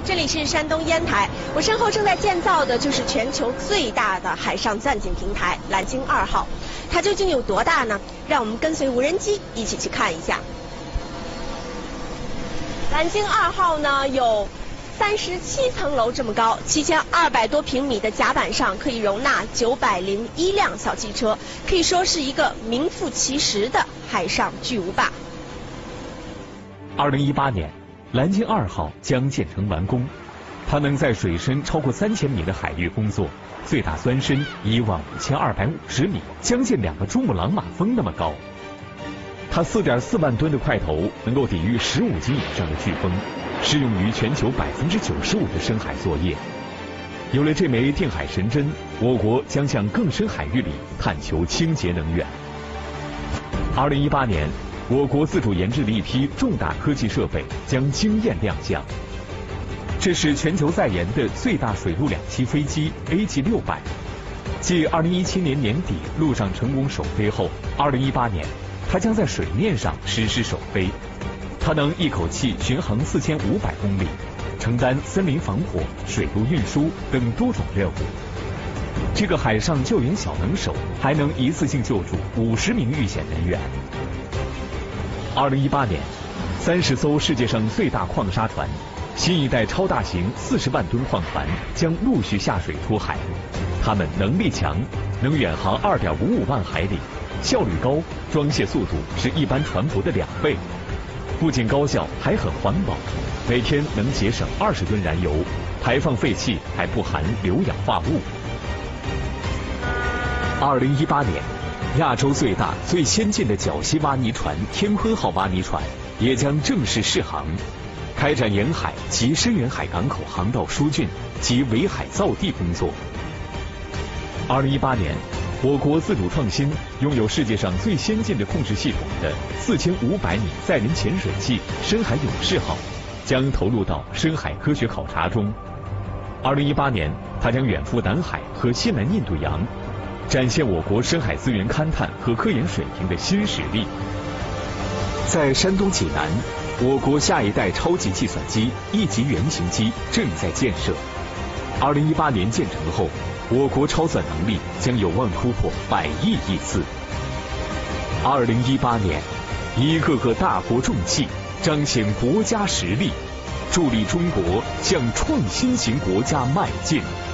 这里是山东烟台，我身后正在建造的就是全球最大的海上钻井平台蓝鲸2号，它究竟有多大呢？让我们跟随无人机一起去看一下。蓝鲸2号呢有37层楼这么高，7200多平米的甲板上可以容纳901辆小汽车，可以说是一个名副其实的海上巨无霸。 2018年，蓝鲸2号将建成完工，它能在水深超过3000米的海域工作，最大钻深15250米，将近2个珠穆朗玛峰那么高。它4.4万吨的块头能够抵御15级以上的飓风，适用于全球95%的深海作业。有了这枚定海神针，我国将向更深海域里探求清洁能源。2018年，我国自主研制的一批重大科技设备将惊艳亮相。这是全球在研的最大水陆两栖飞机 AG600， 继2017年年底陆上成功首飞后，2018年它将在水面上实施首飞。它能一口气巡航4500公里，承担森林防火、水陆运输等多种任务。这个海上救援小能手还能一次性救助50名遇险人员。2018年，30艘世界上最大矿砂船，新一代超大型40万吨矿船将陆续下水出海。它们能力强，能远航2.55万海里，效率高，装卸速度是一般船舶的2倍。不仅高效，还很环保，每天能节省20吨燃油，排放废气还不含硫氧化物。2018年，亚洲最大、最先进的绞吸挖泥船天鲲号挖泥船也将正式试航，开展沿海及深远海港口航道疏浚及围海造地工作。2018年，我国自主创新拥有世界上最先进的控制系统的4500米载人潜水器深海勇士号将投入到深海科学考察中。2018年，它将远赴南海和西南印度洋，展现我国深海资源勘探和科研水平的新实力。在山东济南，我国下一代超级计算机1级原型机正在建设。2018年建成后，我国超算能力将有望突破100亿亿次。2018年，一个个大国重器彰显国家实力，助力中国向创新型国家迈进。